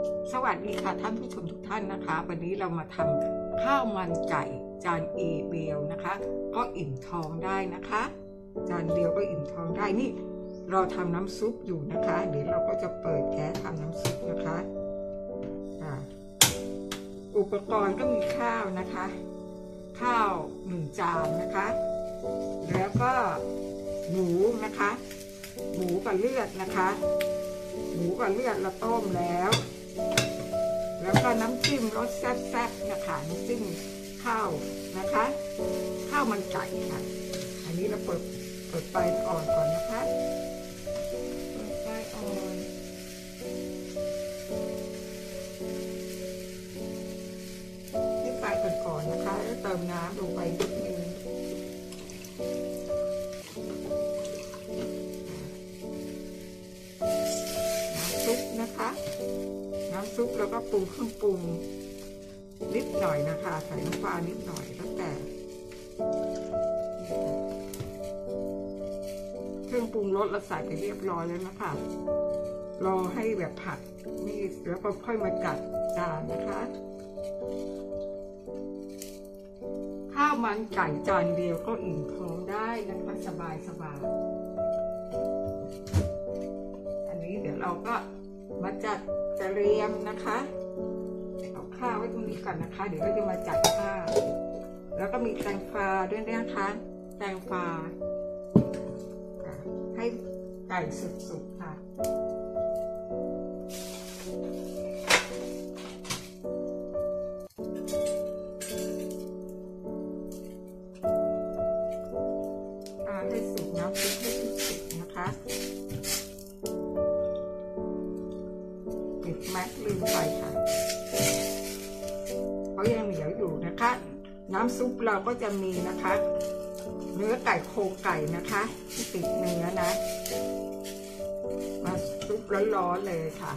สวัสดีค่ะท่านผู้ชมทุกท่านนะคะวันนี้เรามาทำข้าวมันไก่จานเดียวนะคะก็อิ่มท้องได้นะคะจานเดียวก็อิ่มท้องได้นี่เราทำน้ำซุปอยู่นะคะเดี๋ยวเราก็จะเปิดแก๊สทำน้ำซุปนะคะอุปกรณ์ก็มีข้าวนะคะข้าว1 จานนะคะแล้วก็หมูนะคะหมูกับเลือดนะคะหมูกับเลือดเราต้มแล้วก็น้ำจิ้มรสแซ่บๆนะคะน้ำจิ้มข้าวนะคะข้าวมันไก่ค่ะอันนี้เราเปิดไฟอ่อนก่อนนะคะเปิดไฟอ่อนที่ไฟก่อนนะคะแล้วเติมน้ำลงไปนิดนึงน้ำซุปนะคะน้ำซุปแล้วก็ปรุงเครื่องปรุงนิดหน่อยนะคะใส่น้ำปลานิดหน่อยแล้วแต่เครื่องปรุงรสเราใส่ไปเรียบร้อยแล้วนะคะรอให้แบบผัดนี่แล้วก็ค่อยมาจัดจานนะคะข้าวมันไก่จานเดียวก็อิ่มท้องได้นะคะสบายอันนี้เดี๋ยวเราก็มาจัดเตรียมนะคะเอาข้าวไว้ตรงนี้ก่อนนะคะเดี๋ยวเราจะมาจัดข้าวแล้วก็มีแตงฟ้าด้วยนะคะแตงฟ้าให้ไก่สุกๆค่ะให้สุกน้ำซุปให้สุกนะคะปิดแม็กลืมไปค่ะเขายังเหนียวอยู่นะคะน้ำซุปเราก็จะมีนะคะเนื้อไก่โครงไก่นะคะที่ติดเนื้อนะมาซุปร้อนๆเลยค่ะ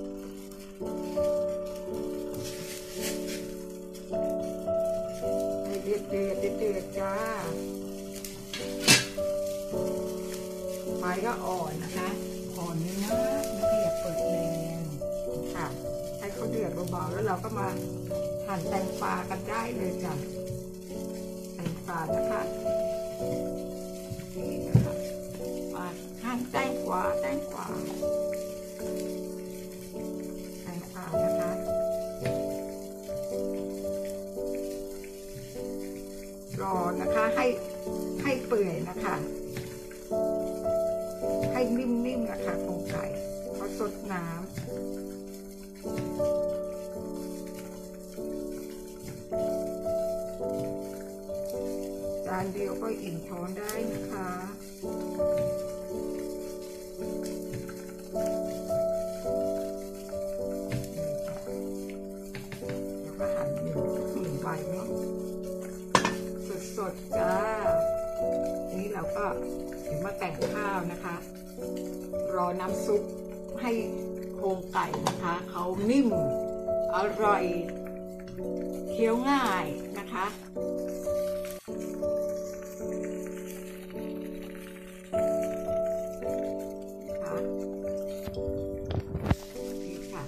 ให้เดือดจ้าไฟก็อ่อนนะคะอ่อนนี่นะไม่อย่าเปิดแรงค่ะให้เขาเดือดเบาๆแล้วเราก็มาหั่นแตงฟ้ากันได้เลยจ้ะแตงฟ้านะคะนี่นะคะมาหั่นแตงฟ้านะคะรอนะคะให้เปื่อยนะคะให้นิ่มๆนะคะโครงไก่เขาสดน้ำจานเดียวก็อิ่มท้องได้นะคะแล้วก็หั่นหนึ่งใบเนาะสดๆจ้านี้เราก็ถึงมาแต่งข้าวนะคะรอน้ำซุปให้โครงไก่นะคะเขานิ่มอร่อยเคี้ยวง่ายนะคะนี่ค่ะ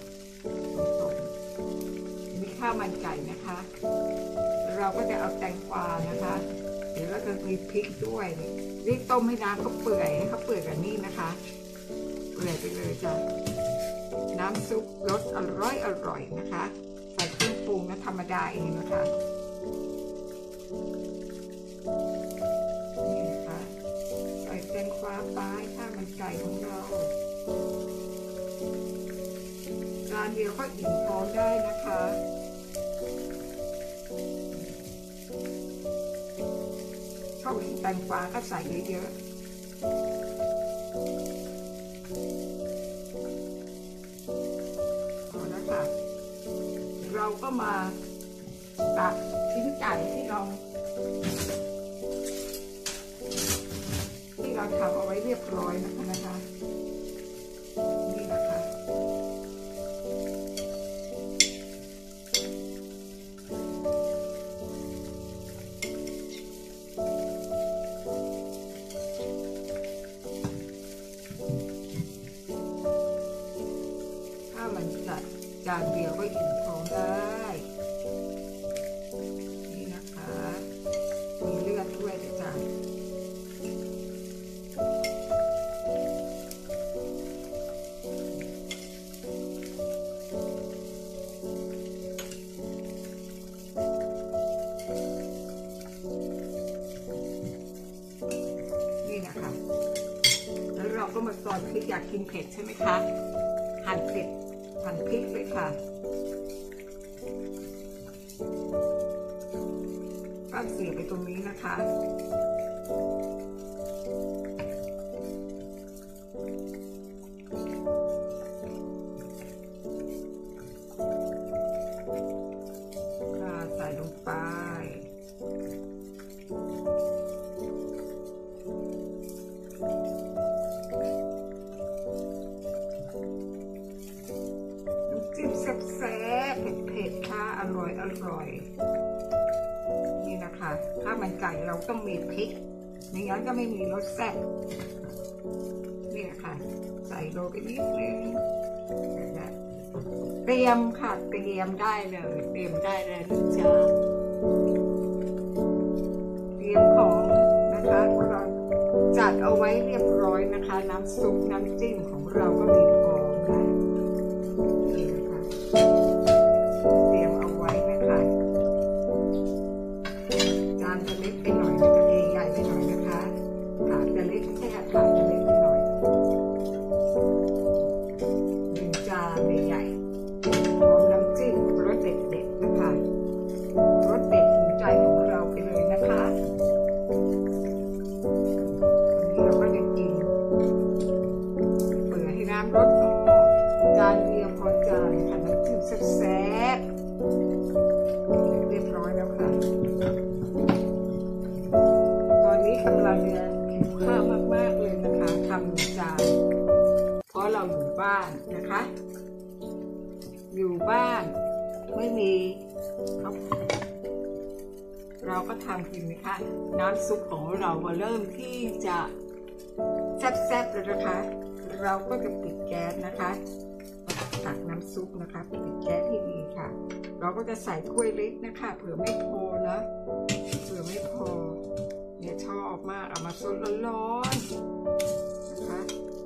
มีข้าวมันไก่นะคะเราก็จะเอาแตงกวานะคะเดี๋ยวเราจะมีพริกด้วยนี่ต้มให้น้ำเขาเปื่อยให้เขาเปื่อยแบบนี้นะคะเปื่อยไปเลยจ้ะน้ำซุปรสอร่อยนะคะใส่เครื่องปรุงนะธรรมดาเองนะคะนี่นะคะใส่แตงกวาไปข้าวมันไก่ของเราจานเดียวก็อิ่มท้องได้นะคะชอบกินแตงกวาก็ใส่เยอะๆเอาละค่ะเราก็มาตักชิ้นไก่ที่เราทำเอาไว้เรียบร้อยนะคะนี่นะคะข้าวมันไก่จานเดียวก็อิ่มท้องได้นี่นะคะมีเลือดด้วยนะจ๊ะนี่นะคะแล้วเราก็มาซอยพริกอยากกินเผ็ดใช่ไหมคะหั่นเผ็ดหั่นพริกเลยค่ะก็เสียบไปตรงนี้นะคะใส่ลงไปจิ้มแซ่บๆเผ็ดๆค่ะอร่อยนี่นะคะถ้ามันไก่เราต้องมีพริกไม่งั้นก็ไม่มีรสแซ่บนี่นะคะใส่โรยไปนิดนึงเตรียมค่ะเตรียมได้เลยเตรียมได้เลยนะจ๊ะเตรียมของนะคะเราจัดเอาไว้เรียบร้อยนะคะน้ำซุปน้ำจิ้มของเราก็มีพร้อมนะนี่นะคะเตรียมเอาไว้นะคะจานจะเล็กไปหน่อยนะคะใหญ่ไปหน่อยนะคะถาดจะเล็กแค่ถาดจะเล็กไปหน่อย1 จานใหญ่พร้อมน้ำจิ้มรสเด็ดๆนะคะรสเด็ดถูกใจของเราไปเลยนะคะวันนี้เราก็จะกินเปิดให้น้ำรสจานเดียวพอจานค่ะน้ำจิ้มแซ่บเรียบร้อยแล้วค่ะตอนนี้กำลังจะหิวข้าวมากๆเลยนะคะทำจานเพราะเราอยู่บ้านนะคะอยู่บ้านไม่มีครับเราก็ทำกินนะคะน้ำซุปของเราเริ่มที่จะแซ่บๆแล้วนะคะเราก็จะปิดแก๊สนะคะตักน้ำซุปนะคะปิดแก๊สให้ดีค่ะเราก็จะใส่ถ้วยเล็กนะคะเผื่อไม่พอนะเผื่อไม่พอเนี่ยชอบมากเอามาสดร้อนๆนะคะ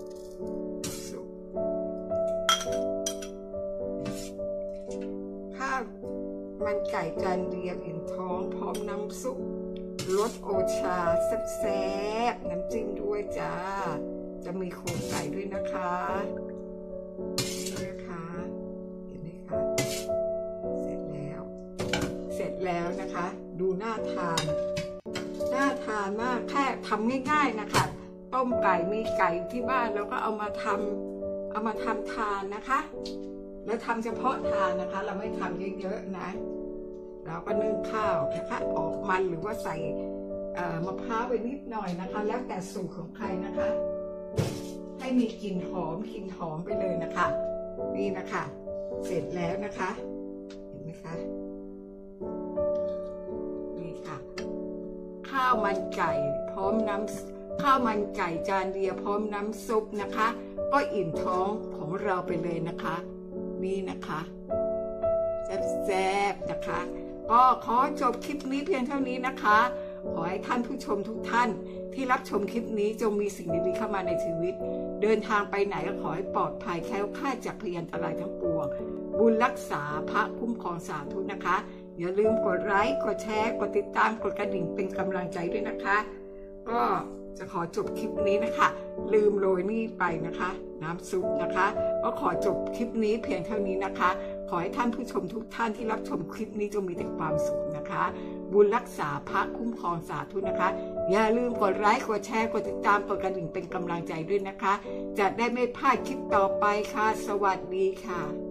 ข้าวมันไก่จานเดียวอิ่มท้องพร้อมน้ำซุปรสโอชาแซ่บๆน้ำจิ้มด้วยจ้าจะมีโครงไก่ด้วยนะคะนี่นะคะเห็นไหมคะเสร็จแล้วนะคะดูน่าทานมากแค่ทำง่ายๆนะคะต้มไก่มีไก่ที่บ้านแล้วก็เอามาทำทานนะคะแล้วทำเฉพาะทานนะคะเราไม่ทำเยอะๆนะเราก็นึ่งข้าวนะคะออกมันหรือว่าใส่มะพร้าวไปนิดหน่อยนะคะแล้วแต่สูตรของใครนะคะให้มีกลิ่นหอมไปเลยนะคะนี่นะคะเสร็จแล้วนะคะเห็นไหมคะนี่ค่ะข้าวมันไก่พร้อมข้าวมันไก่จานเดียวพร้อมน้ำซุปนะคะก็อิ่มท้องของเราไปเลยนะคะนี่นะคะแซ่บๆนะคะก็ขอจบคลิปนี้เพียงเท่านี้นะคะขอให้ท่านผู้ชมทุกท่านที่รับชมคลิปนี้จงมีสิ่งดีๆเข้ามาในชีวิตเดินทางไปไหนก็ขอให้ปลอดภัยแคล้วคลาดจากพยันตรายทั้งปวงบุญรักษาพระคุ้มครองสาธุนะคะอย่าลืมกดไลค์กดแชร์กดติดตามกดกระดิ่งเป็นกำลังใจด้วยนะคะก็จะขอจบคลิปนี้นะคะลืมโรยนี่ไปนะคะน้ำซุปนะคะก็ขอจบคลิปนี้เพียงเท่านี้นะคะขอให้ท่านผู้ชมทุกท่านที่รับชมคลิปนี้จงมีแต่ความสุขนะคะบุญรักษาพระคุ้มครองสาธุนะคะอย่าลืมกดไลค์กดแชร์กดติดตามกดกระดิ่งเป็นกำลังใจด้วยนะคะจะได้ไม่พลาดคลิปต่อไปค่ะสวัสดีค่ะ